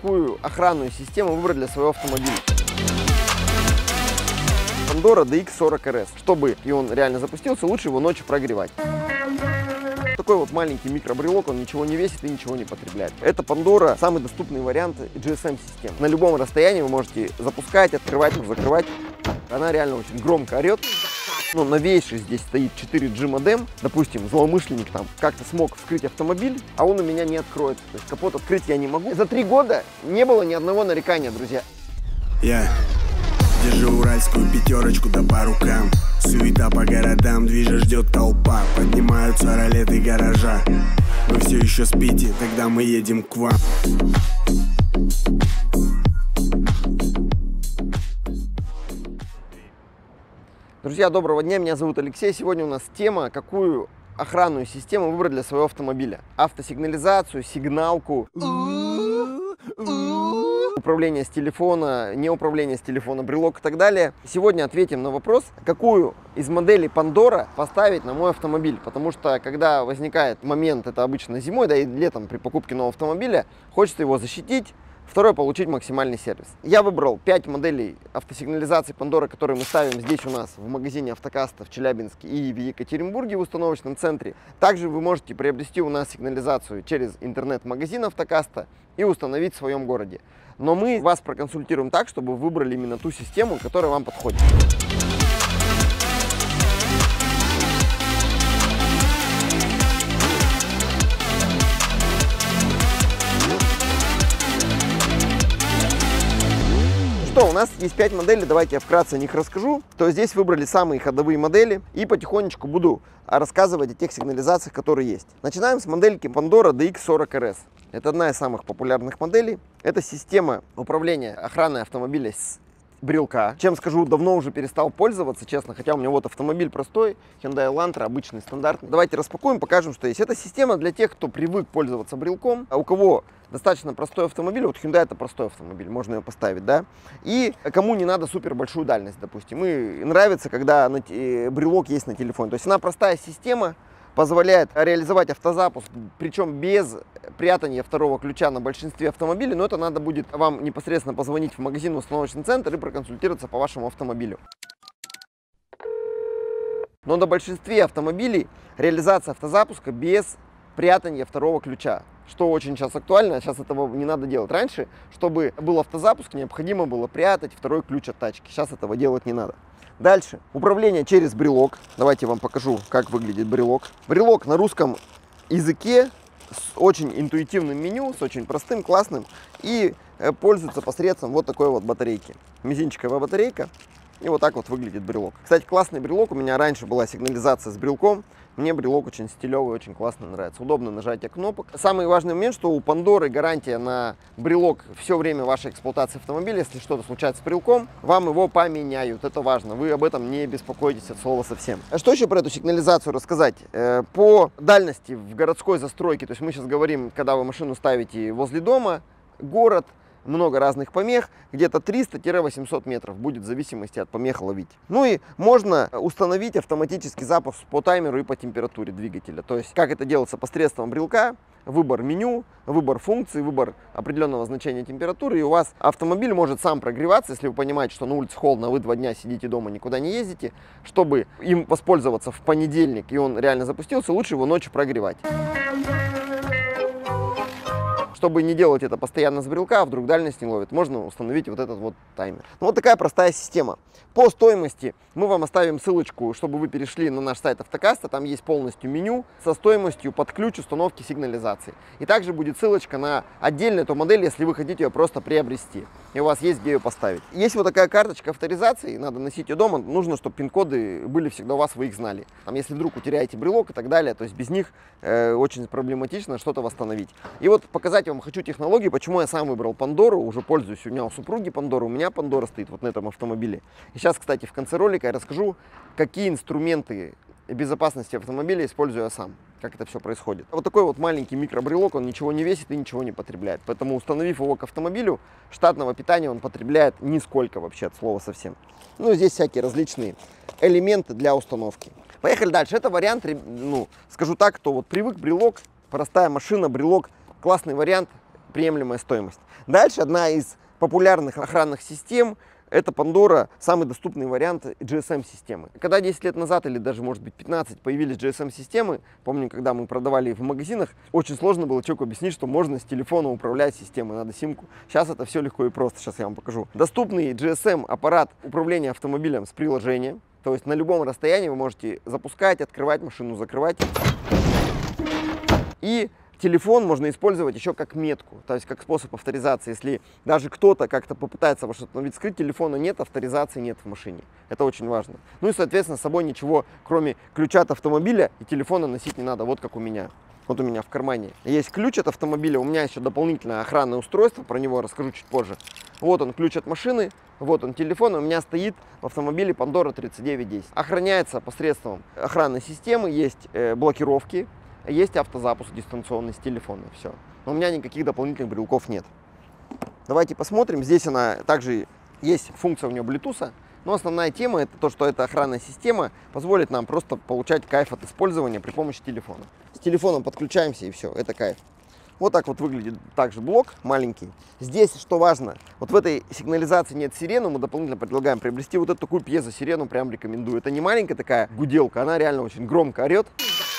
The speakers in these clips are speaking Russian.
какую охранную систему выбрать для своего автомобиля. Pandora DX40 RS. Чтобы и он реально запустился, лучше его ночью прогревать. Такой вот маленький микробрелок, он ничего не весит и ничего не потребляет. Это Pandora самый доступный вариант GSM-систем. На любом расстоянии вы можете запускать, открывать, закрывать. Она реально очень громко орет. Но новейший здесь стоит 4G модем. Допустим, злоумышленник там как-то смог вскрыть автомобиль, а он у меня не откроется. То есть капот открыть я не могу. За 3 года не было ни одного нарекания, друзья. Я держу уральскую пятерочку да по рукам. Суета по городам, движа ждет толпа. Поднимаются ролеты гаража. Вы все еще спите, тогда мы едем к вам. Друзья, доброго дня, меня зовут Алексей. Сегодня у нас тема, какую охранную систему выбрать для своего автомобиля. Автосигнализацию, сигналку, управление с телефона, не управление с телефона, брелок и так далее. Сегодня ответим на вопрос, какую из моделей Pandora поставить на мой автомобиль. Потому что, когда возникает момент, это обычно зимой, да и летом при покупке нового автомобиля, хочется его защитить. Второе, получить максимальный сервис. Я выбрал 5 моделей автосигнализации Pandora, которые мы ставим здесь у нас в магазине Автокаста в Челябинске и в Екатеринбурге в установочном центре. Также вы можете приобрести у нас сигнализацию через интернет-магазин Автокаста и установить в своем городе. Но мы вас проконсультируем так, чтобы вы выбрали именно ту систему, которая вам подходит. У нас есть 5 моделей, давайте я вкратце о них расскажу. То здесь выбрали самые ходовые модели и потихонечку буду рассказывать о тех сигнализациях, которые есть. Начинаем с модельки Pandora DX40 RS. Это одна из самых популярных моделей. Это система управления охраной автомобиля с брелка. Чем скажу, давно уже перестал пользоваться, честно, хотя у меня вот автомобиль простой, Hyundai Elantra, обычный, стандартный. Давайте распакуем, покажем, что есть. Это система для тех, кто привык пользоваться брелком, а у кого достаточно простой автомобиль, вот Hyundai это простой автомобиль, можно ее поставить, да, и кому не надо супер большую дальность, допустим, и нравится, когда брелок есть на телефоне. То есть она простая система, позволяет реализовать автозапуск, причем без прятания второго ключа на большинстве автомобилей, но это надо будет вам непосредственно позвонить в магазин, в установочный центр и проконсультироваться по вашему автомобилю. Но на большинстве автомобилей реализация автозапуска без прятания второго ключа, что очень сейчас актуально, сейчас этого не надо делать. Раньше, чтобы был автозапуск, необходимо было прятать второй ключ от тачки, сейчас этого делать не надо. Дальше. Управление через брелок. Давайте я вам покажу, как выглядит брелок. Брелок на русском языке с очень интуитивным меню, с очень простым, классным. И пользуется посредством вот такой вот батарейки. Мизинчиковая батарейка. И вот так вот выглядит брелок. Кстати, классный брелок. У меня раньше была сигнализация с брелком. Мне брелок очень стилевый, очень классно нравится. Удобно нажатие кнопок. Самый важный момент, что у Pandora гарантия на брелок все время вашей эксплуатации автомобиля. Если что-то случается с брелком, вам его поменяют. Это важно. Вы об этом не беспокойтесь от слова совсем. А что еще про эту сигнализацию рассказать? По дальности в городской застройке, то есть мы сейчас говорим, когда вы машину ставите возле дома, город, много разных помех, где-то 300-800 метров будет в зависимости от помех ловить. Ну и можно установить автоматический запуск по таймеру и по температуре двигателя. То есть как это делается посредством брелка, выбор меню, выбор функций, выбор определенного значения температуры, и у вас автомобиль может сам прогреваться, если вы понимаете, что на улице холодно, вы 2 дня сидите дома, никуда не ездите. Чтобы им воспользоваться в понедельник и он реально запустился, лучше его ночью прогревать. Чтобы не делать это постоянно с брелка, а вдруг дальность не ловит, можно установить вот этот вот таймер. Ну, вот такая простая система. По стоимости мы вам оставим ссылочку, чтобы вы перешли на наш сайт Автокаста. Там есть полностью меню со стоимостью под ключ установки сигнализации. И также будет ссылочка на отдельную эту модель, если вы хотите ее просто приобрести. И у вас есть где ее поставить. Есть вот такая карточка авторизации, надо носить ее дома. Нужно, чтобы пин-коды были всегда у вас, вы их знали. Там, если вдруг утеряете брелок и так далее, то есть без них очень проблематично что-то восстановить. И вот показать вам хочу технологии, почему я сам выбрал Pandora, уже пользуюсь. У меня у супруги Pandora, у меня Pandora стоит вот на этом автомобиле. И сейчас, кстати, в конце ролика я расскажу, какие инструменты безопасности автомобиля использую я сам, как это все происходит. Вот такой вот маленький микробрелок, он ничего не весит и ничего не потребляет. Поэтому, установив его к автомобилю, штатного питания он потребляет нисколько вообще, от слова совсем. Ну, здесь всякие различные элементы для установки. Поехали дальше. Это вариант, ну, скажу так, кто вот привык, брелок, простая машина, брелок, классный вариант. приемлемая стоимость. Дальше одна из популярных охранных систем — это Pandora, самый доступный вариант GSM-системы. Когда 10 лет назад, или даже, может быть, 15, появились GSM-системы, помню, когда мы продавали в магазинах, очень сложно было человеку объяснить, что можно с телефона управлять системой, надо симку. Сейчас это все легко и просто, сейчас я вам покажу. Доступный GSM-аппарат управления автомобилем с приложением, то есть на любом расстоянии вы можете запускать, открывать машину, закрывать. И телефон можно использовать еще как метку, то есть как способ авторизации. Если даже кто-то как-то попытается ваш автомобиль скрыть, телефона нет, авторизации нет в машине. Это очень важно. Ну и, соответственно, с собой ничего, кроме ключа от автомобиля и телефона, носить не надо, вот как у меня. Вот у меня в кармане есть ключ от автомобиля, у меня еще дополнительное охранное устройство, про него расскажу чуть позже. Вот он, ключ от машины, вот он, телефон, у меня стоит в автомобиле Pandora 3910. Охраняется посредством охранной системы, есть блокировки. Есть автозапуск дистанционный с телефона, все. Но у меня никаких дополнительных брелков нет. Давайте посмотрим. Здесь она также есть функция у нее Bluetooth. Но основная тема — это то, что эта охранная система позволит нам просто получать кайф от использования при помощи телефона. С телефоном подключаемся и все, это кайф. Вот так вот выглядит также блок маленький. Здесь, что важно, вот в этой сигнализации нет сирены, мы дополнительно предлагаем приобрести вот эту такую пьезосирену, прям рекомендую. Это не маленькая такая гуделка, она реально очень громко орет.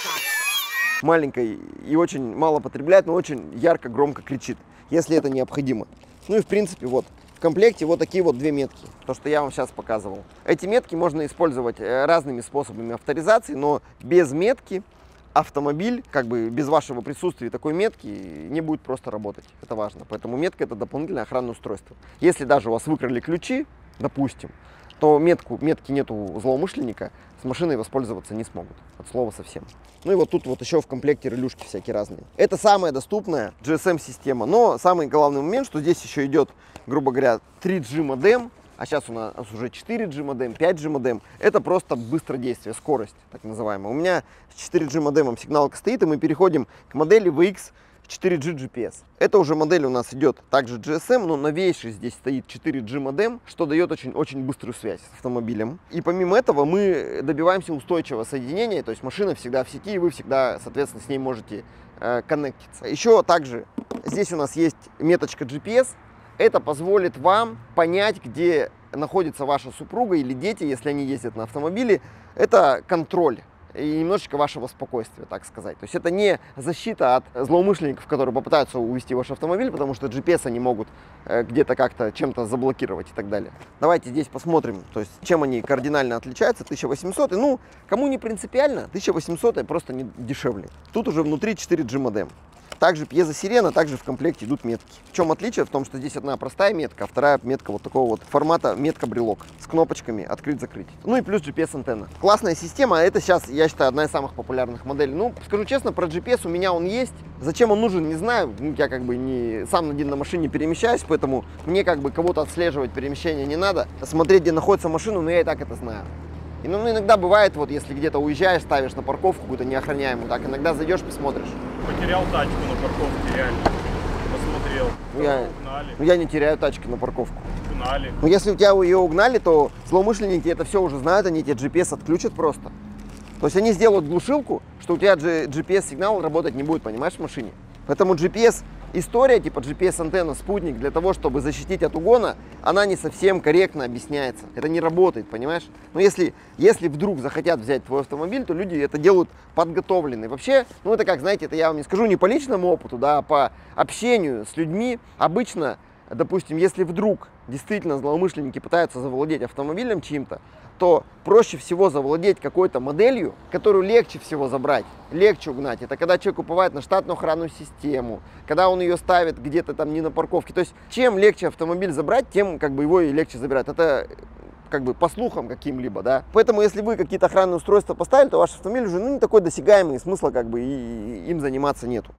Маленькой и очень мало потребляет, но очень ярко, громко кричит, если это необходимо. Ну и в принципе вот в комплекте вот такие вот две метки, то, что я вам сейчас показывал. Эти метки можно использовать разными способами авторизации, но без метки автомобиль, как бы без вашего присутствия такой метки, не будет просто работать. Это важно. Поэтому метка — это дополнительное охранное устройство. Если даже у вас выкрали ключи, допустим, то метки нету у злоумышленника, с машиной воспользоваться не смогут. От слова совсем. Ну и вот тут вот еще в комплекте релюшки всякие разные. Это самая доступная GSM-система. Но самый главный момент, что здесь еще идет, грубо говоря, 3G модем, а сейчас у нас уже 4G модем, 5G модем. Это просто быстродействие, скорость, так называемая. У меня с 4G модемом сигналка стоит, и мы переходим к модели VX 4G GPS. Это уже модель у нас идет также GSM, но новейший здесь стоит 4G модем, что дает очень быструю связь с автомобилем. И помимо этого мы добиваемся устойчивого соединения, то есть машина всегда в сети, и вы всегда, соответственно, с ней можете коннектиться. Еще также здесь у нас есть меточка GPS. Это позволит вам понять, где находится ваша супруга или дети, если они ездят на автомобиле. Это контроль и немножечко вашего спокойствия, так сказать. То есть это не защита от злоумышленников, которые попытаются увести ваш автомобиль, потому что GPS они могут где-то как-то чем-то заблокировать и так далее. Давайте здесь посмотрим, то есть чем они кардинально отличаются. 1800, ну, кому не принципиально, 1800 просто не дешевле. Тут уже внутри 4G модем. Также пьезосирена, также в комплекте идут метки. В чем отличие? В том, что здесь одна простая метка, а вторая метка вот такого вот формата, метка-брелок с кнопочками открыть-закрыть. Ну и плюс GPS-антенна. Классная система, это сейчас, я считаю, одна из самых популярных моделей. Ну, скажу честно, про GPS у меня он есть. Зачем он нужен, не знаю. Я как бы не сам один на машине перемещаюсь, поэтому мне как бы кого-то отслеживать перемещение не надо. Смотреть, где находится машина, но я и так это знаю. И, ну, иногда бывает, вот если где-то уезжаешь, ставишь на парковку какую-то неохраняемую, так иногда зайдешь, посмотришь. Потерял тачку на парковке, реально. Посмотрел. Я не теряю тачки на парковку. Угнали. Но если у тебя ее угнали, то злоумышленники это все уже знают, они тебе GPS отключат просто. То есть они сделают глушилку, что у тебя GPS-сигнал работать не будет, понимаешь, в машине. Поэтому GPS-история, типа GPS-антенна, спутник, для того, чтобы защитить от угона, она не совсем корректно объясняется. Это не работает, понимаешь? Но если вдруг захотят взять твой автомобиль, то люди это делают подготовленные. Вообще, ну это как, знаете, это я вам не скажу не по личному опыту, да, а по общению с людьми. Обычно, допустим, если вдруг действительно злоумышленники пытаются завладеть автомобилем чьим-то, то проще всего завладеть какой-то моделью, которую легче всего забрать, легче угнать. Это когда человек уповает на штатную охранную систему, когда он ее ставит где-то там не на парковке. То есть чем легче автомобиль забрать, тем как бы его и легче забирать. Это как бы по слухам каким-либо, да. Поэтому если вы какие-то охранные устройства поставили, то ваш автомобиль уже не такой досягаемый, и смысла как бы и им заниматься нету.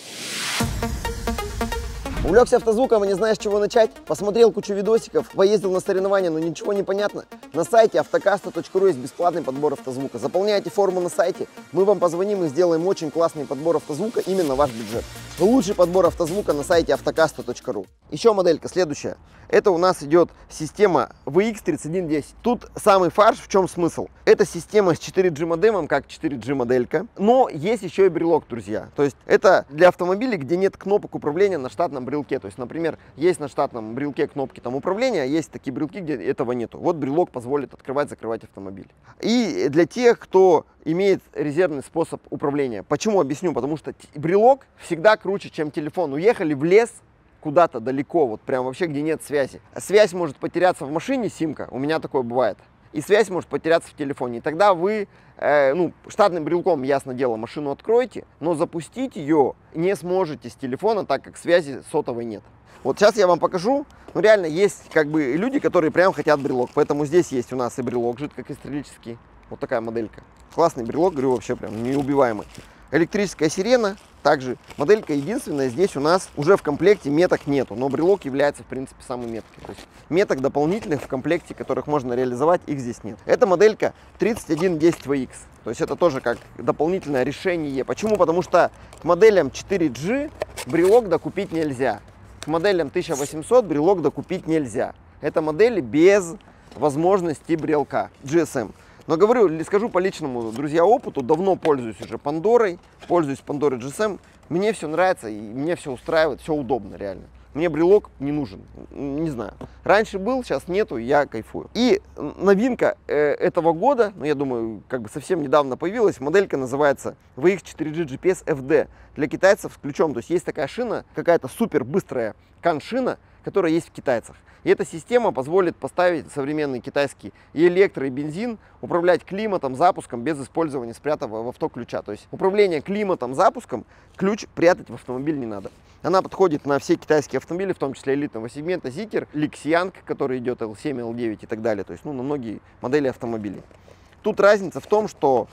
Увлекся автозвуком и не знаешь, с чего начать? Посмотрел кучу видосиков, поездил на соревнования, но ничего не понятно? На сайте автокаста.ру есть бесплатный подбор автозвука. Заполняйте форму на сайте, мы вам позвоним и сделаем очень классный подбор автозвука именно ваш бюджет. Лучший подбор автозвука на сайте автокаста.ру. Еще моделька следующая. Это у нас идет система VX3110. Тут самый фарш, в чем смысл? Это система с 4G модемом, как 4G моделька, но есть еще и брелок, друзья. То есть это для автомобилей, где нет кнопок управления на штатном брелке. брелке. То есть, например, есть на штатном брелке кнопки там управления, а есть такие брелки, где этого нету. Вот брелок позволит открывать, закрывать автомобиль. И для тех, кто имеет резервный способ управления. Почему? Объясню. Потому что брелок всегда круче, чем телефон. Уехали в лес куда-то далеко, вот прям вообще, где нет связи. Связь может потеряться в машине, симка, у меня такое бывает. И связь может потеряться в телефоне. И тогда вы, штатным брелком, ясно дело, машину откроете, но запустить ее не сможете с телефона, так как связи сотовой нет. Вот сейчас я вам покажу. Ну, реально, есть как бы люди, которые прям хотят брелок. Поэтому здесь есть у нас и брелок жидкокристаллический. Вот такая моделька. Классный брелок, говорю, вообще прям неубиваемый. Электрическая сирена. Также моделька единственная, здесь у нас уже в комплекте меток нету, но брелок является в принципе самой меткой. То есть меток дополнительных в комплекте, которых можно реализовать, их здесь нет. Эта моделька 3110VX, то есть это тоже как дополнительное решение. Почему? Потому что к моделям 4G брелок докупить нельзя, к моделям 1800 брелок докупить нельзя. Это модели без возможности брелка GSM. Но говорю, скажу по личному, друзья, опыту, давно пользуюсь уже Пандорой, пользуюсь Пандорой GSM, мне все нравится и мне все устраивает, все удобно реально. Мне брелок не нужен, не знаю. Раньше был, сейчас нету, я кайфую. И новинка этого года, ну я думаю, как бы совсем недавно появилась, моделька называется VX 4G GPS FD. Для китайцев с ключом, то есть есть такая шина, какая-то супер быстрая кан-шина, которая есть в китайцах. И эта система позволит поставить современный китайский и электро, и бензин, управлять климатом, запуском без использования спрятанного в авто ключа. То есть управление климатом, запуском, ключ прятать в автомобиль не надо. Она подходит на все китайские автомобили, в том числе элитного сегмента, Zeekr, Lixiang, который идет L7, L9 и так далее. То есть на многие модели автомобилей. Тут разница в том, что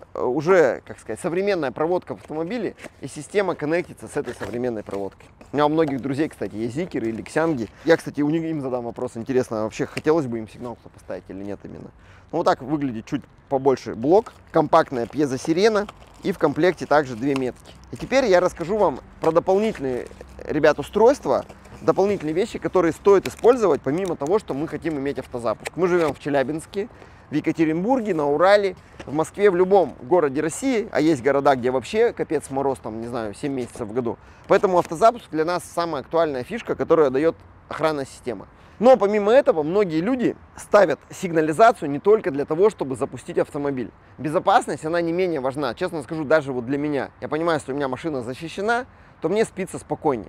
уже, как сказать, современная проводка в автомобиле и система коннектится с этой современной проводкой. У меня у многих друзей, кстати, есть Zeekr или Lixiang. Я, кстати, у них им задам вопрос, интересно, вообще хотелось бы им сигнал поставить или нет именно. Ну, вот так выглядит чуть побольше блок, компактная пьезосирена и в комплекте также две метки. И теперь я расскажу вам про дополнительные, ребят, устройства, дополнительные вещи, которые стоит использовать, помимо того, что мы хотим иметь автозапуск. Мы живем в Челябинске, в Екатеринбурге, на Урале, в Москве, в любом городе России, а есть города, где вообще капец мороз, там, не знаю, 7 месяцев в году. Поэтому автозапуск для нас самая актуальная фишка, которая дает охранная система. Но помимо этого, многие люди ставят сигнализацию не только для того, чтобы запустить автомобиль. Безопасность, она не менее важна. Честно скажу, даже вот для меня. Я понимаю, что у меня машина защищена, то мне спится спокойнее.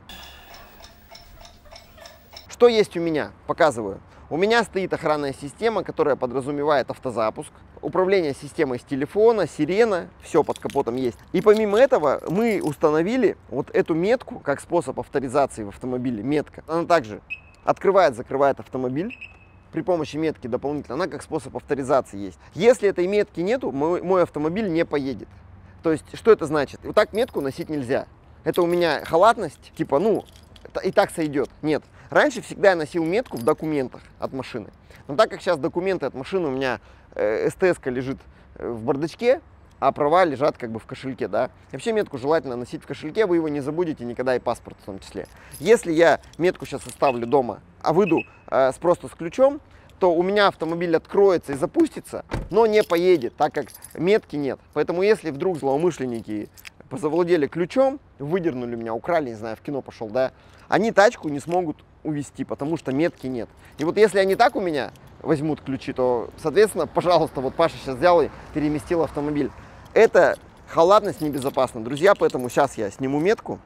Что есть у меня? Показываю. У меня стоит охранная система, которая подразумевает автозапуск, управление системой с телефона, сирена, все под капотом есть. И помимо этого мы установили вот эту метку как способ авторизации в автомобиле. Метка. Она также открывает, закрывает автомобиль при помощи метки дополнительно. Она как способ авторизации есть. Если этой метки нету, мой автомобиль не поедет. То есть, что это значит? Вот так метку носить нельзя. Это у меня халатность, типа, ну, и так сойдет. Нет. Раньше всегда я носил метку в документах от машины. Но так как сейчас документы от машины у меня СТС-ка лежит в бардачке, а права лежат как бы в кошельке, да. Вообще метку желательно носить в кошельке, вы его не забудете никогда, и паспорт в том числе. Если я метку сейчас оставлю дома, а выйду просто с ключом, то у меня автомобиль откроется и запустится, но не поедет, так как метки нет. Поэтому если вдруг злоумышленники завладели ключом, выдернули меня, украли, не знаю, в кино пошел, да, они тачку не смогут увезти, потому что метки нет. И вот если они так у меня возьмут ключи, то, соответственно, пожалуйста, вот Паша сейчас взял и переместил автомобиль. Это халатность небезопасна, друзья, поэтому сейчас я сниму метку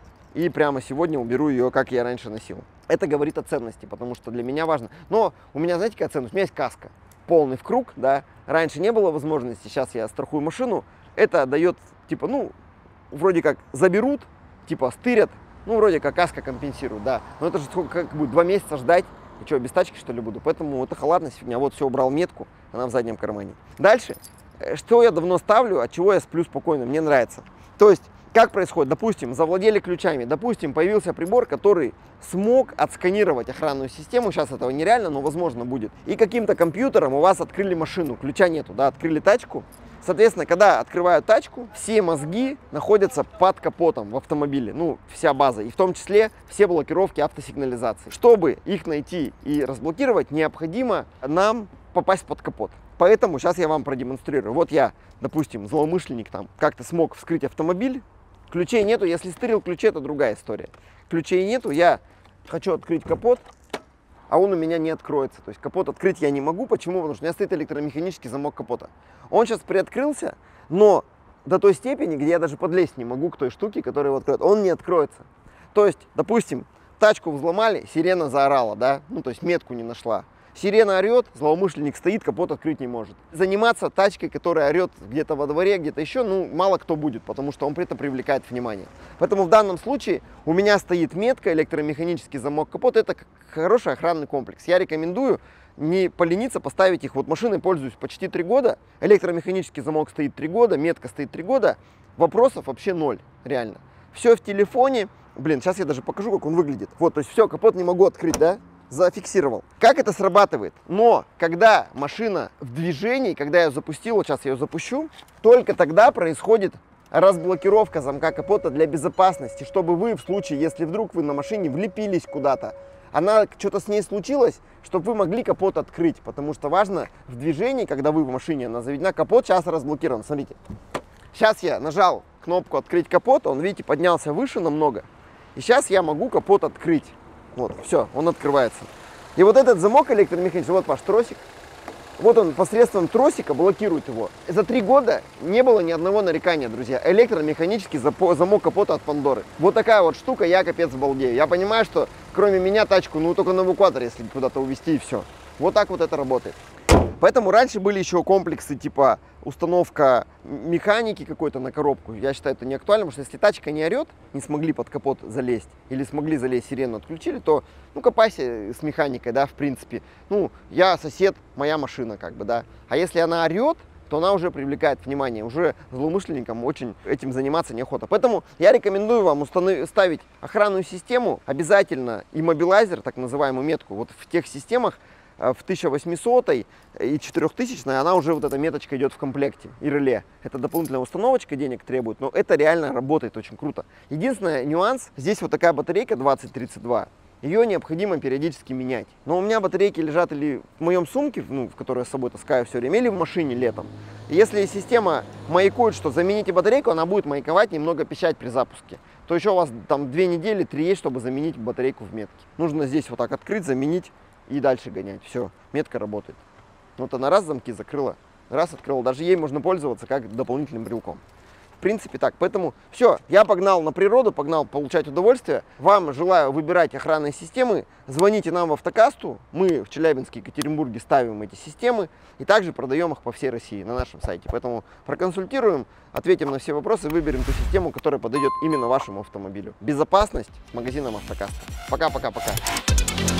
и прямо сегодня уберу ее, как я раньше носил. Это говорит о ценности, потому что для меня важно. Но у меня, знаете, какая ценность? У меня есть каска, полный в круг, да. Раньше не было возможности, сейчас я страхую машину. Это дает, типа, ну, вроде как заберут, типа стырят, ну, вроде как каска компенсирует, да. Но это же сколько, как будет, 2 месяца ждать. И что, без тачки, что ли, буду? Поэтому это халатность фигня. Вот, все, убрал метку, она в заднем кармане. Дальше, что я давно ставлю, от чего я сплю спокойно, мне нравится. То есть, как происходит? Допустим, завладели ключами, допустим, появился прибор, который смог отсканировать охранную систему. Сейчас этого нереально, но возможно будет. И каким-то компьютером у вас открыли машину, ключа нету, да, открыли тачку. Соответственно, когда открывают тачку, все мозги находятся под капотом в автомобиле, ну, вся база, и в том числе все блокировки автосигнализации. Чтобы их найти и разблокировать, необходимо нам попасть под капот. Поэтому сейчас я вам продемонстрирую. Вот я, допустим, злоумышленник там как-то смог вскрыть автомобиль, Ключей нету, если стырил ключи, это другая история. Ключей нету, я хочу открыть капот, а он у меня не откроется. То есть капот открыть я не могу. Почему? Потому что у меня стоит электромеханический замок капота. Он сейчас приоткрылся, но до той степени, где я даже подлезть не могу к той штуке, которая его откроет. Он не откроется. То есть, допустим, тачку взломали, сирена заорала, да? Ну, то есть метку не нашла. Сирена орет, злоумышленник стоит, капот открыть не может. Заниматься тачкой, которая орет где-то во дворе, где-то еще, ну, мало кто будет, потому что он при этом привлекает внимание. Поэтому в данном случае у меня стоит метка, электромеханический замок капота. Это хороший охранный комплекс. Я рекомендую не полениться, поставить их. Вот машиной пользуюсь почти 3 года, электромеханический замок стоит 3 года, метка стоит 3 года, вопросов вообще 0, реально. Все в телефоне. Блин, сейчас я даже покажу, как он выглядит. Вот, то есть все, капот не могу открыть, да? Зафиксировал. Как это срабатывает? Но когда машина в движении, когда я ее запустил, вот сейчас я ее запущу, только тогда происходит разблокировка замка капота для безопасности, чтобы вы в случае, если вдруг вы на машине влепились куда-то, что-то с ней случилось, чтобы вы могли капот открыть, потому что важно в движении, когда вы в машине, она заведена, капот сейчас разблокирован. Смотрите, сейчас я нажал кнопку открыть капот, он, видите, поднялся выше намного, и сейчас я могу капот открыть. Вот, все, он открывается. И вот этот замок электромеханический, вот ваш тросик, вот он посредством тросика блокирует его. За 3 года не было ни одного нарекания, друзья. Электромеханический замок капота от Пандоры. Вот такая вот штука, я капец балдею. Я понимаю, что кроме меня тачку, ну только на эвакуатор, если куда-то увезти, и все. Вот так вот это работает. Поэтому раньше были еще комплексы типа установка механики какой-то на коробку. Я считаю, это не актуально, потому что если тачка не орет, не смогли под капот залезть, или смогли залезть, сирену отключили, то, ну, копайся с механикой, да, в принципе. Ну, я сосед, моя машина, как бы, да. А если она орет, то она уже привлекает внимание, уже злоумышленникам очень этим заниматься неохота. Поэтому я рекомендую вам ставить охранную систему, обязательно иммобилайзер, так называемую метку, вот в тех системах, в 1800 и 4000 она уже вот эта меточка идет в комплекте и реле. Это дополнительная установочка, денег требует, но это реально работает очень круто. Единственный нюанс, здесь вот такая батарейка 2032, ее необходимо периодически менять. Но у меня батарейки лежат или в моем сумке, ну, в которой я с собой таскаю все время, или в машине летом. И если система маякует, что замените батарейку, она будет маяковать, немного пищать при запуске, то еще у вас там 2 недели, 3 есть, чтобы заменить батарейку в метке. Нужно здесь вот так открыть, заменить и дальше гонять. Все, метка работает. Вот она раз замки закрыла, раз открыла. Даже ей можно пользоваться как дополнительным брелком. В принципе так. Поэтому все, я погнал на природу, погнал получать удовольствие. Вам желаю выбирать охранные системы. Звоните нам в Автокасту. Мы в Челябинске и Екатеринбурге ставим эти системы. И также продаем их по всей России на нашем сайте. Поэтому проконсультируем, ответим на все вопросы, выберем ту систему, которая подойдет именно вашему автомобилю. Безопасность с магазином Автокаста. Пока-пока-пока.